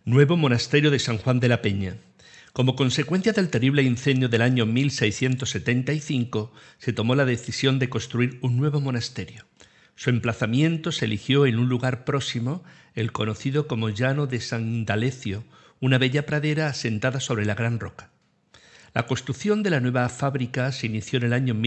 Nuevo monasterio de San Juan de la Peña. Como consecuencia del terrible incendio del año 1675, se tomó la decisión de construir un nuevo monasterio. Su emplazamiento se eligió en un lugar próximo, el conocido como Llano de San Indalecio, una bella pradera asentada sobre la gran roca. La construcción de la nueva fábrica se inició en el año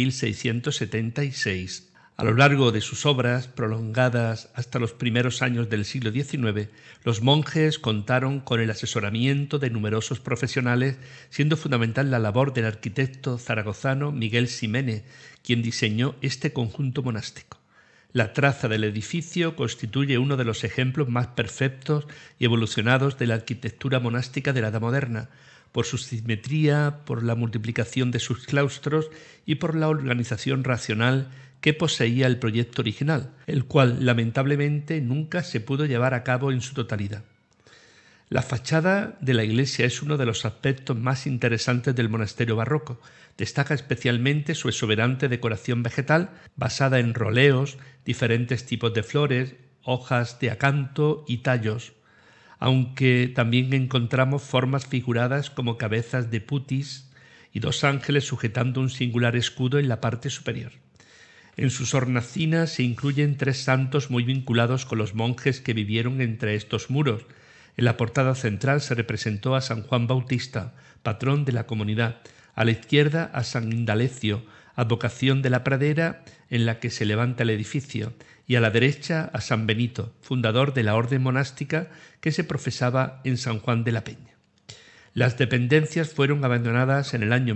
1676. A lo largo de sus obras, prolongadas hasta los primeros años del siglo XIX, los monjes contaron con el asesoramiento de numerosos profesionales, siendo fundamental la labor del arquitecto zaragozano Miguel Ximénez, quien diseñó este conjunto monástico. La traza del edificio constituye uno de los ejemplos más perfectos y evolucionados de la arquitectura monástica de la Edad Moderna, por su simetría, por la multiplicación de sus claustros y por la organización racional que poseía el proyecto original, el cual lamentablemente nunca se pudo llevar a cabo en su totalidad. La fachada de la iglesia es uno de los aspectos más interesantes del monasterio barroco. Destaca especialmente su exuberante decoración vegetal basada en roleos, diferentes tipos de flores, hojas de acanto y tallos, aunque también encontramos formas figuradas como cabezas de putis y dos ángeles sujetando un singular escudo en la parte superior. En sus hornacinas se incluyen tres santos muy vinculados con los monjes que vivieron entre estos muros. En la portada central se representó a San Juan Bautista, patrón de la comunidad, a la izquierda a San Indalecio, advocación de la pradera en la que se levanta el edificio, y a la derecha a San Benito, fundador de la orden monástica que se profesaba en San Juan de la Peña. Las dependencias fueron abandonadas en el año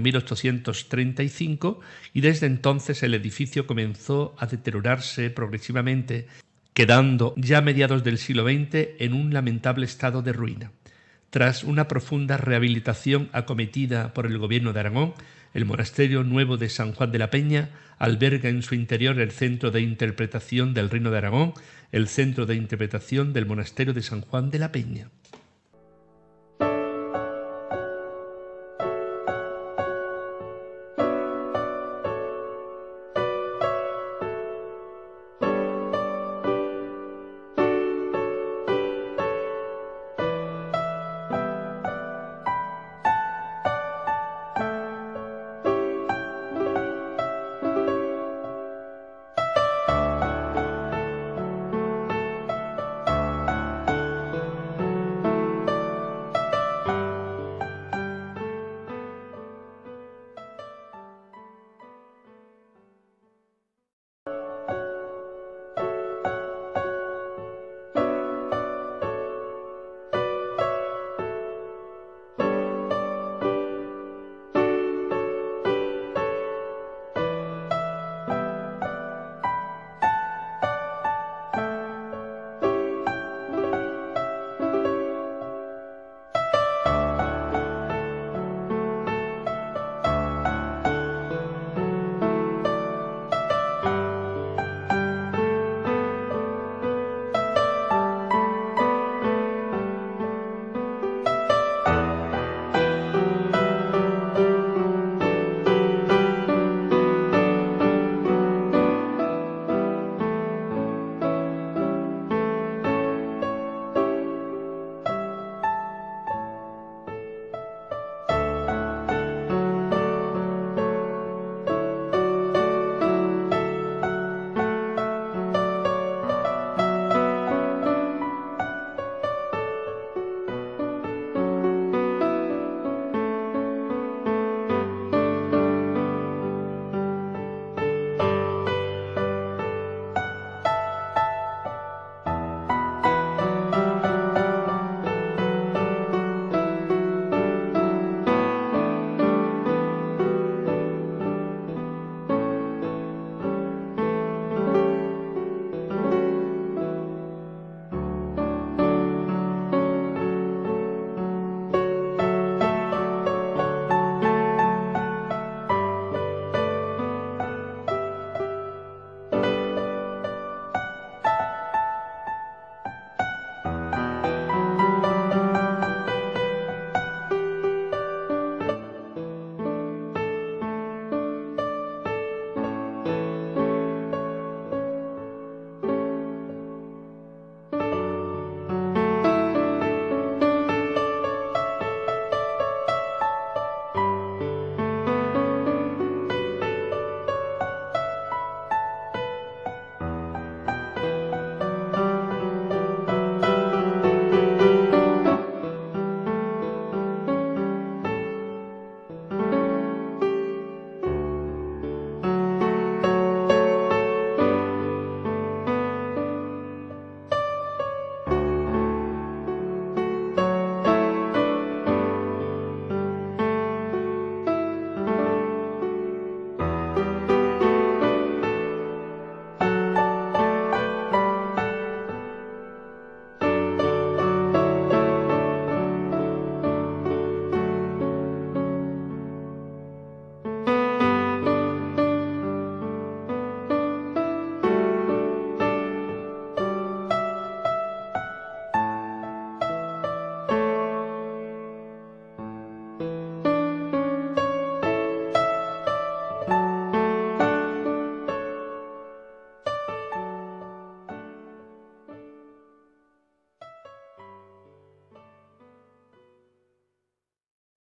1835 y desde entonces el edificio comenzó a deteriorarse progresivamente, quedando ya a mediados del siglo XX en un lamentable estado de ruina. Tras una profunda rehabilitación acometida por el gobierno de Aragón, el monasterio nuevo de San Juan de la Peña alberga en su interior el Centro de Interpretación del Reino de Aragón, el Centro de Interpretación del Monasterio de San Juan de la Peña.